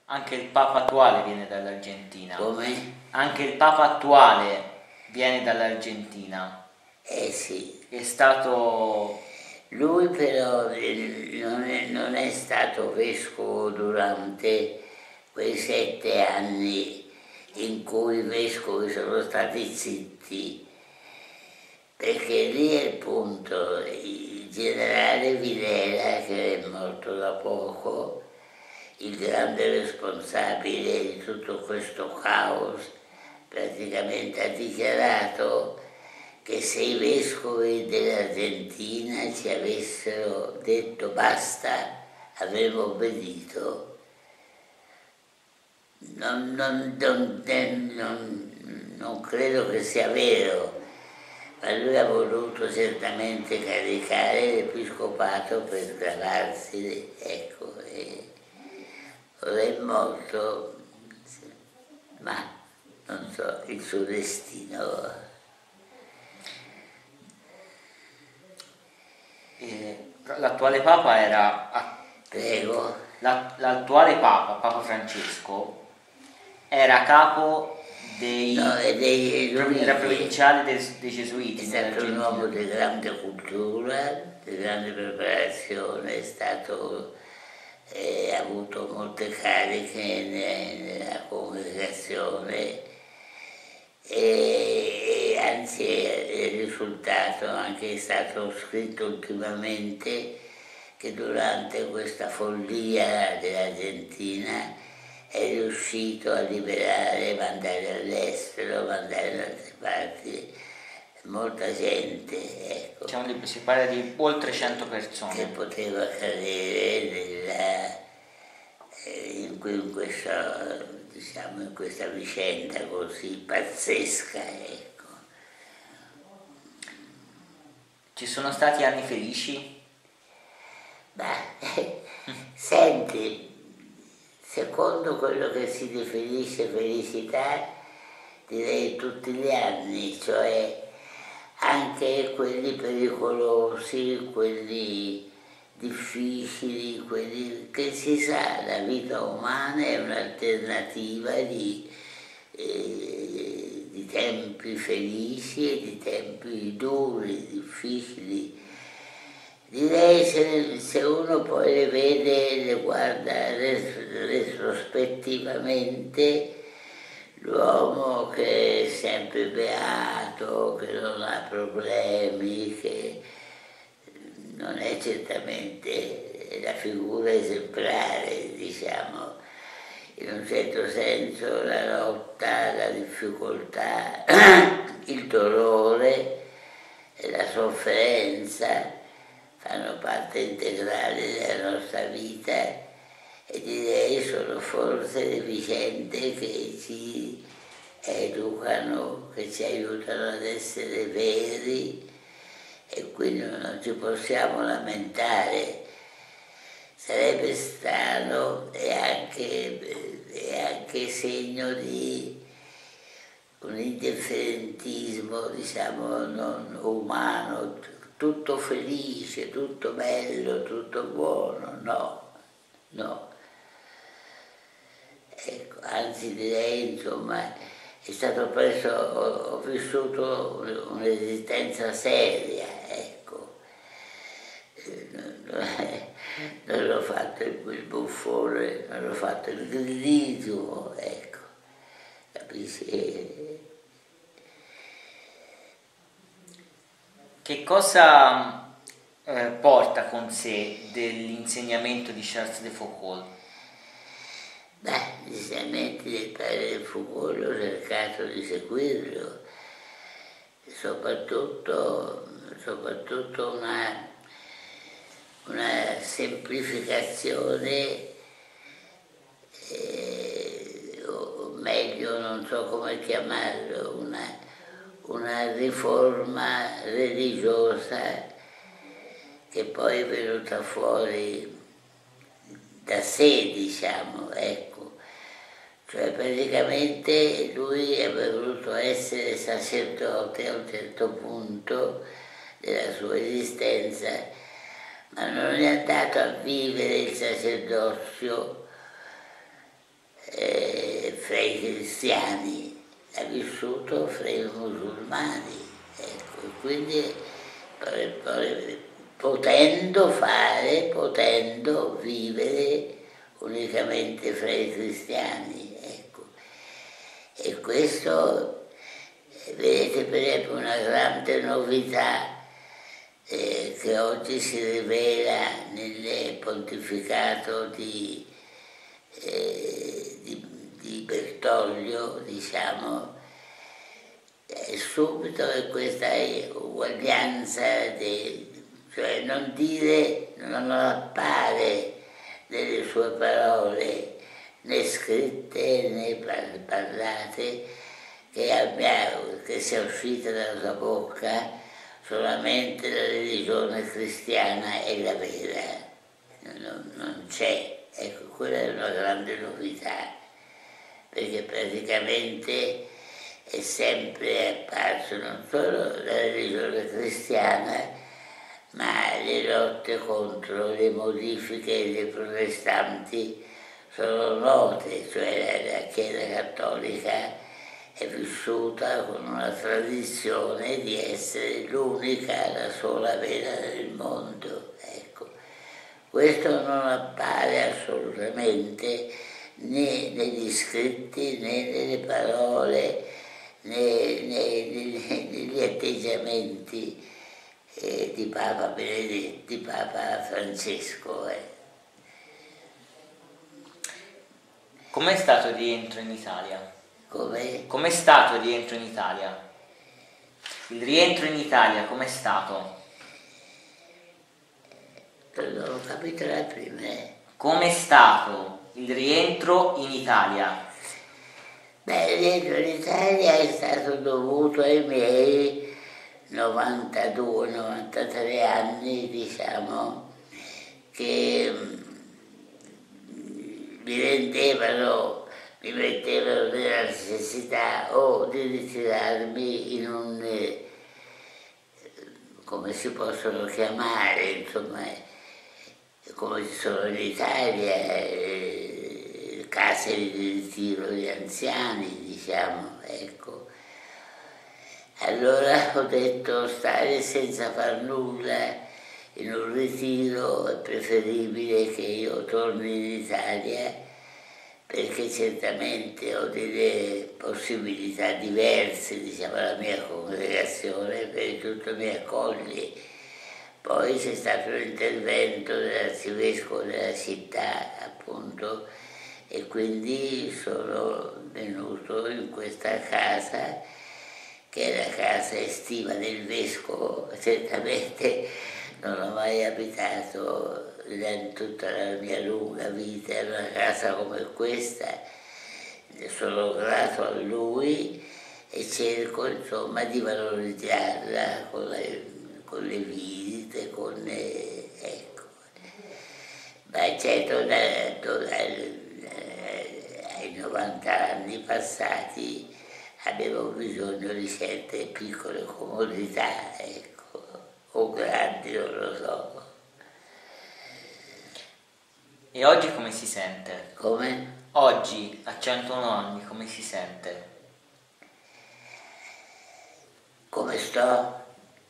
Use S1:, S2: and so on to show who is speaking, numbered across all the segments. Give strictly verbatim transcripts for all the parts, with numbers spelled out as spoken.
S1: Anche il Papa attuale viene dall'Argentina.
S2: Come?
S1: Anche il Papa attuale viene dall'Argentina.
S2: Eh sì.
S1: È stato...
S2: Lui però non è, non è stato vescovo durante quei sette anni in cui i vescovi sono stati zitti, perché lì è il punto. Il generale Videla, che è morto da poco, il grande responsabile di tutto questo caos, praticamente ha dichiarato che se i vescovi dell'Argentina ci avessero detto basta, avremmo obbedito. Non, non, non, non, non credo che sia vero, ma lui ha voluto certamente caricare l'episcopato per sgravarsi, ecco, e ora è morto, ma non so il suo destino.
S1: L'attuale Papa era...
S2: Prego.
S1: L'attuale Papa, Papa Francesco, era capo dei...
S2: No, dei Gesuiti.
S1: Era provinciale dei, dei Gesuiti.
S2: È stato un uomo di grande cultura, di grande preparazione, è stato... Eh, ha avuto molte cariche nella congregazione e anzi è risultato, anche è stato scritto ultimamente, che durante questa follia dell'Argentina è riuscito a liberare, mandare all'estero, mandare da altre parti molta gente, ecco.
S1: Diciamo, si parla di oltre cento persone.
S2: Che poteva accadere nella, in, in, questa, diciamo, in questa vicenda così pazzesca, ecco.
S1: Ci sono stati anni felici?
S2: Beh, senti, secondo quello che si definisce felicità, direi tutti gli anni, cioè anche quelli pericolosi, quelli difficili, quelli che si sa, la vita umana è un'alternativa di, eh, di tempi felici e di tempi duri, difficili. Direi se, se uno poi le vede, le guarda retrospettivamente, l'uomo che è sempre beato, che non ha problemi, che non è certamente la figura esemplare, diciamo, in un certo senso la lotta, la difficoltà, il dolore e la sofferenza fanno parte integrale della nostra vita e direi sono forse le vicende che ci educano, che ci aiutano ad essere veri e quindi non ci possiamo lamentare. Sarebbe strano e anche, e anche segno di un indifferentismo, diciamo, non umano, tutto felice, tutto bello, tutto buono, no, no. Ecco, anzi direi, insomma, è stato preso, ho, ho vissuto un'esistenza seria, ecco. Non l'ho fatto il buffone, non l'ho fatto il grillismo, ecco, capisci?
S1: Che cosa eh, porta con sé dell'insegnamento di Charles de Foucault?
S2: Beh, gli insegnamenti del padre Foucault ho cercato di seguirlo, soprattutto, soprattutto una, una semplificazione, eh, o meglio, non so come chiamarlo, una, una riforma religiosa che poi è venuta fuori da sé, diciamo, ecco. Cioè praticamente lui aveva voluto essere sacerdote a un certo punto della sua esistenza, ma non è andato a vivere il sacerdozio eh, fra i cristiani, ha vissuto fra i musulmani, ecco, quindi potendo fare, potendo vivere unicamente fra i cristiani, ecco. E questo, vedete, per esempio, una grande novità eh, che oggi si rivela nel pontificato di, eh, di, di Bertoglio, diciamo, è subito che questa uguaglianza, di, cioè non dire, non appare nelle sue parole, né scritte né parlate, che, abbia, che sia uscita dalla sua bocca solamente la religione cristiana è la vera, non, non c'è. Ecco, quella è una grande novità, perché praticamente è sempre apparso non solo la religione cristiana, ma le lotte contro le modifiche dei protestanti sono note, cioè la, la Chiesa cattolica è vissuta con una tradizione di essere l'unica, la sola vera del mondo. Ecco. Questo non appare assolutamente né negli scritti né nelle parole né, né, né negli atteggiamenti eh, di Papa Benedetto, di Papa Francesco. Eh.
S1: Com'è stato il rientro in Italia?
S2: Come?
S1: Com'è stato il rientro in Italia? Il rientro in Italia com'è stato?
S2: Non ho capito la prima.
S1: Com'è stato il rientro in Italia?
S2: Beh, il rientro in Italia è stato dovuto ai miei novantadue novantatré anni, diciamo, che mi rendevano, mi mettevano nella necessità o di ritirarmi in un, eh, come si possono chiamare, insomma, come ci sono in Italia, eh, case di ritiro di anziani, diciamo, ecco. Allora ho detto, stare senza far nulla in un ritiro è preferibile che io torni in Italia, perché certamente ho delle possibilità diverse, diciamo, la mia congregazione per tutto mi accoglie. Poi c'è stato l'intervento dell'arcivescovo della città, appunto, e quindi sono venuto in questa casa, che è la casa estiva del vescovo. Certamente non ho mai abitato in tutta la mia lunga vita in una casa come questa, sono grato a lui e cerco, insomma, di valorizzarla con le, con le visite, con le, ecco. Ma certo, da, da, ai novanta anni passati avevo bisogno di certe piccole comodità, ecco, o grandi, non lo so.
S1: E oggi come si sente?
S2: Come?
S1: Oggi, a centouno anni, come si sente?
S2: Come sto?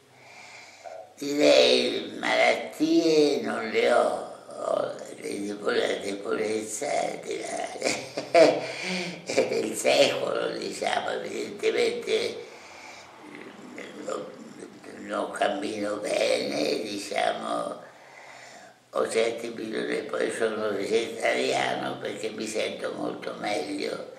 S2: Direi malattie non le ho, ho la debolezza della, del secolo, diciamo, evidentemente non, non cammino bene, diciamo, ho certi bisogni, poi sono vegetariano perché mi sento molto meglio,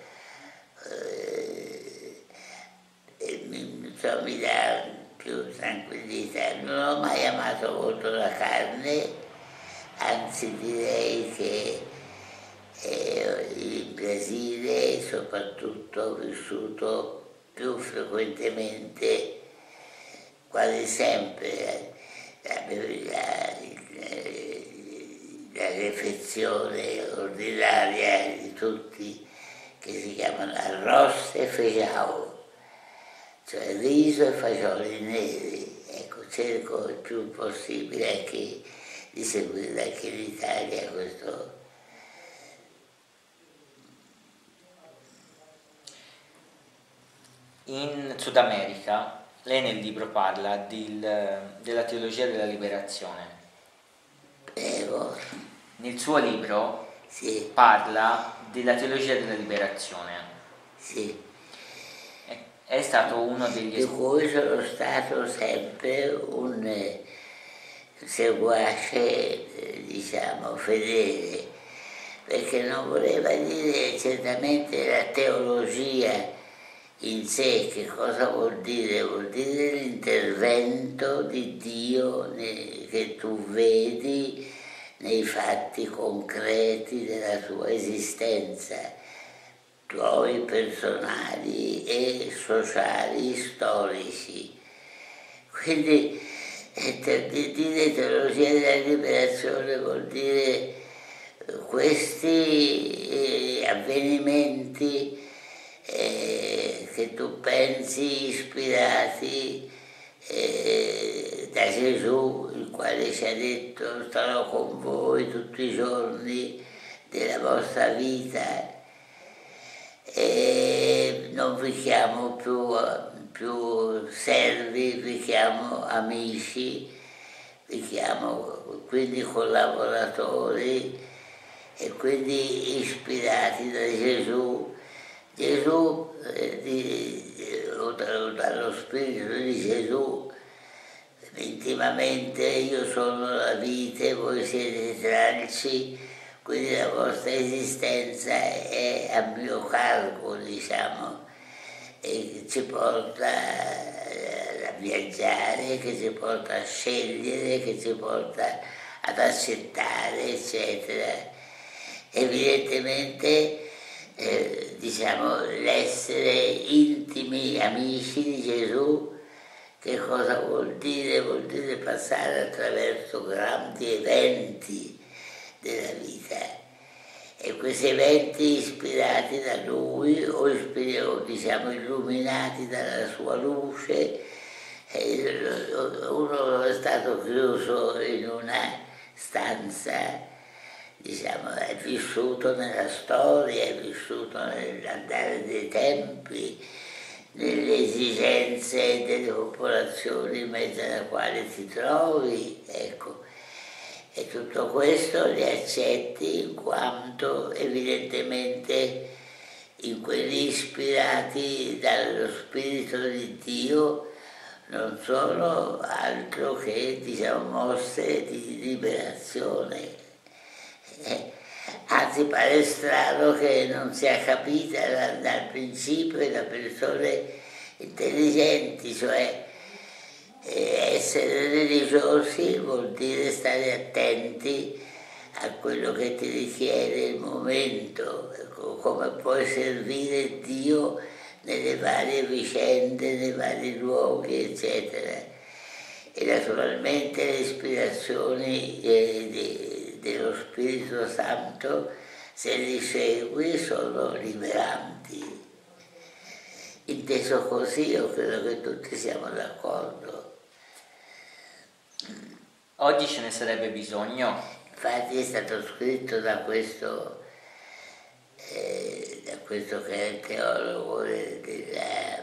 S2: eh, e mi, cioè, mi dà più tranquillità. Non ho mai amato molto la carne, anzi direi che eh, in Brasile soprattutto ho vissuto più frequentemente, quasi sempre, la, la, la refezione ordinaria di tutti, che si chiamano arroz e feijão, cioè riso e fagioli neri. Ecco, cerco il più possibile anche di seguire anche in Italia questo,
S1: in Sud America lei nel libro parla di, della teologia della liberazione.
S2: Prego.
S1: Nel suo libro
S2: Sì.
S1: parla della teologia della liberazione.
S2: Sì.
S1: È, è stato uno degli...
S2: Di cui sono stato sempre un eh, seguace, eh, diciamo, fedele, perché non voleva dire certamente la teologia in sé. Che cosa vuol dire? Vuol dire l'intervento di Dio che tu vedi nei fatti concreti della tua esistenza, tuoi personali e sociali, storici. Quindi dire teologia della liberazione vuol dire questi avvenimenti eh, che tu pensi ispirati eh, da Gesù, il quale ci ha detto: starò con voi tutti i giorni della vostra vita e non vi chiamo più, più servi, vi chiamo amici, vi chiamo quindi collaboratori e quindi ispirati da Gesù. Gesù, eh, di, dallo Spirito di Gesù, intimamente: io sono la vite, voi siete i tralci, quindi la vostra esistenza è a mio cargo, diciamo, e ci porta a viaggiare, che ci porta a scegliere, che ci porta ad accettare, eccetera. Evidentemente, eh, diciamo, l'essere intimi amici di Gesù, che cosa vuol dire? Vuol dire passare attraverso grandi eventi della vita, e questi eventi ispirati da Lui o, ispir- o diciamo illuminati dalla sua luce. Uno è stato chiuso in una stanza, diciamo, è vissuto nella storia, è vissuto nell'andare dei tempi, nelle esigenze delle popolazioni in mezzo alla quale ti trovi, ecco. E tutto questo li accetti in quanto evidentemente in quelli ispirati dallo Spirito di Dio non sono altro che, diciamo, mosse di liberazione. Eh, anzi, pare strano che non sia capita da, dal principio da persone intelligenti, cioè eh, essere religiosi vuol dire stare attenti a quello che ti richiede il momento, ecco, come puoi servire Dio nelle varie vicende, nei vari luoghi, eccetera. E naturalmente le ispirazioni eh, di, dello Spirito Santo, se li segui, sono liberanti. Inteso così, io credo che tutti siamo d'accordo.
S1: Oggi ce ne sarebbe bisogno?
S2: Infatti è stato scritto da questo, eh, da questo che è il teologo della...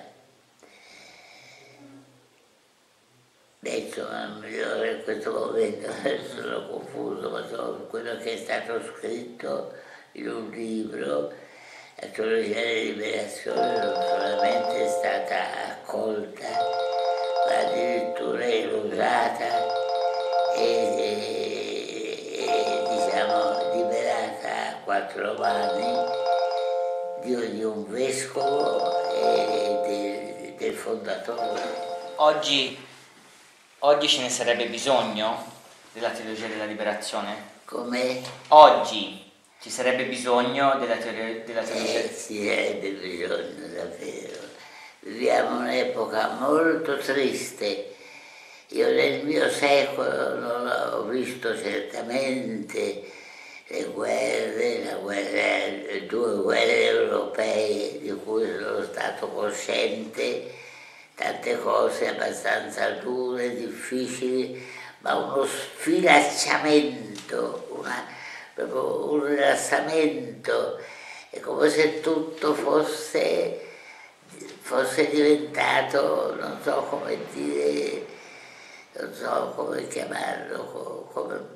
S2: Adesso non mi ricordo in questo momento, sono confuso, ma so quello che è stato scritto in un libro. La teologia della liberazione non solamente è stata accolta, ma addirittura elogiata e, e, e diciamo liberata a quattro mani di, di un vescovo e del, del fondatore.
S1: Oggi, oggi ce ne sarebbe bisogno della teologia della liberazione?
S2: Come?
S1: Oggi ci sarebbe bisogno della, teoria, della teologia?
S2: Eh, ci sarebbe bisogno davvero. Viviamo un'epoca molto triste. Io nel mio secolo non ho visto certamente le guerre, la guerra, le due guerre europee di cui sono stato cosciente, tante cose abbastanza dure, difficili, ma uno sfilacciamento, una, proprio un rilassamento, è come se tutto fosse fosse diventato, non so come dire, non so come chiamarlo, come,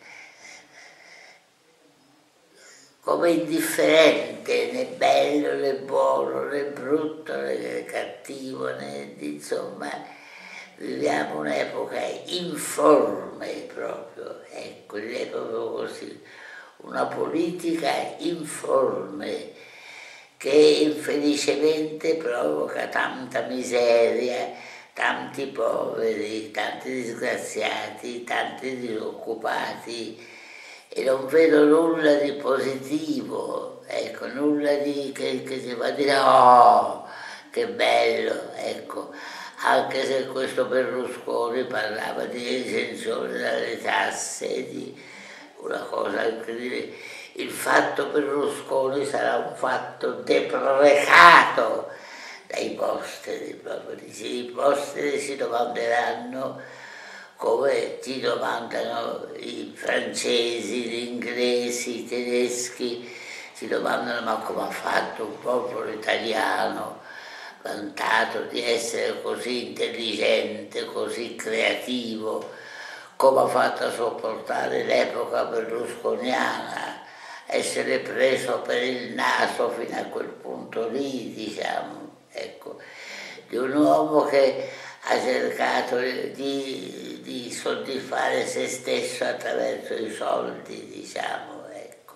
S2: come indifferente, né bello né buono né brutto né cattivo, né, insomma, viviamo un'epoca informe proprio, ecco, direi proprio così, una politica informe che infelicemente provoca tanta miseria, tanti poveri, tanti disgraziati, tanti disoccupati, e non vedo nulla di positivo, ecco, nulla di che, che si va a dire oh, che bello, ecco, anche se questo Berlusconi parlava di esenzione dalle tasse, di una cosa incredibile. Il fatto Berlusconi sarà un fatto deprecato dai posteri, proprio i posteri si domanderanno come ti domandano i francesi, gli inglesi, i tedeschi, si domandano ma come ha fatto un popolo italiano vantato di essere così intelligente, così creativo, come ha fatto a sopportare l'epoca berlusconiana, essere preso per il naso fino a quel punto lì, diciamo, ecco, di un uomo che ha cercato di, di soddisfare se stesso attraverso i soldi, diciamo, ecco.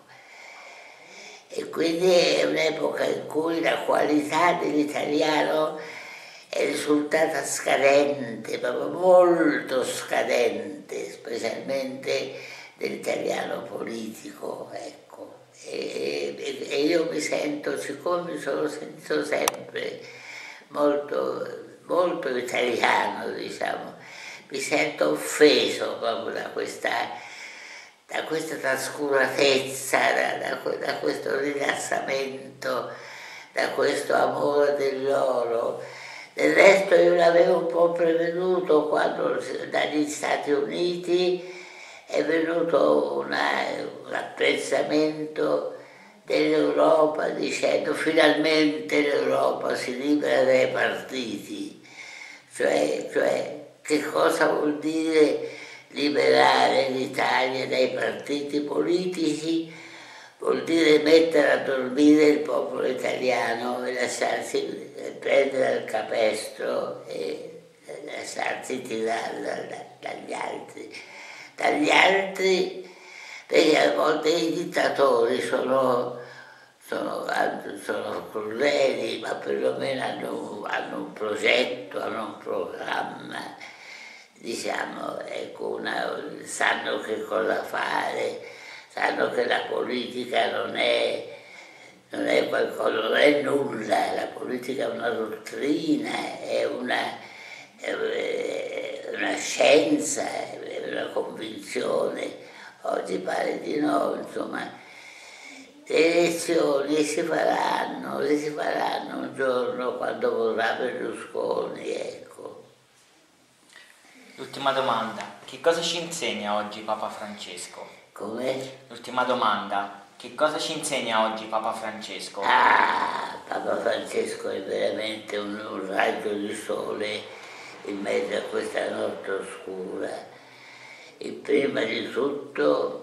S2: E quindi è un'epoca in cui la qualità dell'italiano è risultata scadente, proprio molto scadente, specialmente dell'italiano politico, ecco. E, e, e io mi sento, siccome mi sono sentito sempre molto, molto italiano, diciamo, mi sento offeso proprio da questa, da questa trascuratezza, da, da, da questo rilassamento, da questo amore dell'oro. Del resto io l'avevo un po' prevenuto quando dagli Stati Uniti è venuto una, un apprezzamento dell'Europa dicendo finalmente l'Europa si libera dai partiti, cioè, cioè che cosa vuol dire liberare l'Italia dai partiti politici? Vuol dire mettere a dormire il popolo italiano e lasciarsi prendere al capestro e lasciarsi tirare dagli altri. Dagli altri, perché a volte i dittatori sono, sono, sono crudeli, ma perlomeno hanno, hanno un progetto, hanno un programma, diciamo, ecco, una, sanno che cosa fare, sanno che la politica non è, non è qualcosa, non è nulla, la politica è una dottrina, è una, è una scienza, è una convinzione. Oggi pare di no, insomma, le elezioni si faranno, si faranno un giorno quando vorrà Berlusconi, ecco.
S1: L'ultima domanda, che cosa ci insegna oggi Papa Francesco?
S2: Come?
S1: L'ultima domanda, che cosa ci insegna oggi Papa Francesco?
S2: Ah, Papa Francesco è veramente un, un raggio di sole in mezzo a questa notte oscura. E prima di tutto,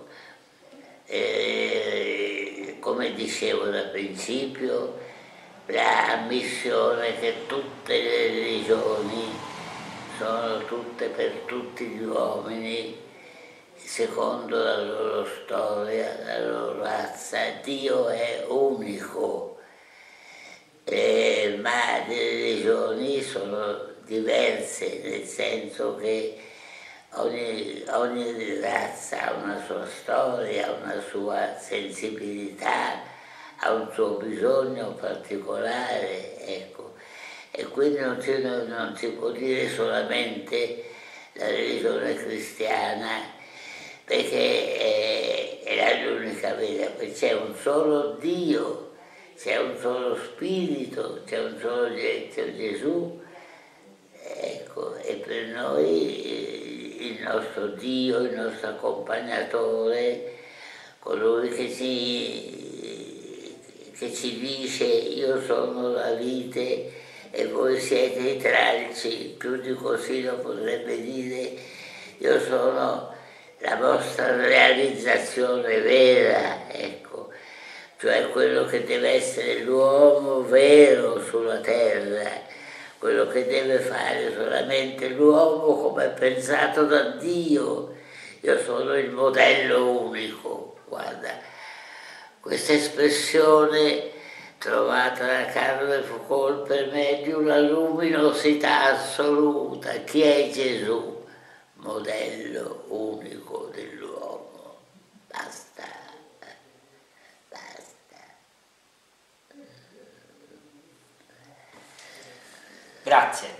S2: eh, come dicevo da principio, la ammissione che tutte le religioni sono tutte per tutti gli uomini, secondo la loro storia, la loro razza. Dio è unico, eh, ma le religioni sono diverse, nel senso che ogni, ogni razza ha una sua storia, una sua sensibilità, ha un suo bisogno particolare, ecco. E quindi non si, non si può dire solamente la religione cristiana, perché è, è l'unica vera, perché c'è un solo Dio, c'è un solo Spirito, c'è un solo c'è Gesù, ecco, e per noi il nostro Dio, il nostro accompagnatore, colui che ci, che ci dice io sono la vite e voi siete i tralci, più di così lo potrebbe dire. Io sono la vostra realizzazione vera, ecco, cioè quello che deve essere l'uomo vero sulla terra, quello che deve fare solamente l'uomo come è pensato da Dio. Io sono il modello unico, guarda, questa espressione trovata da Carlo Foucault per me è di una luminosità assoluta. Chi è Gesù? Modello unico dell'uomo. Basta, basta.
S1: Grazie.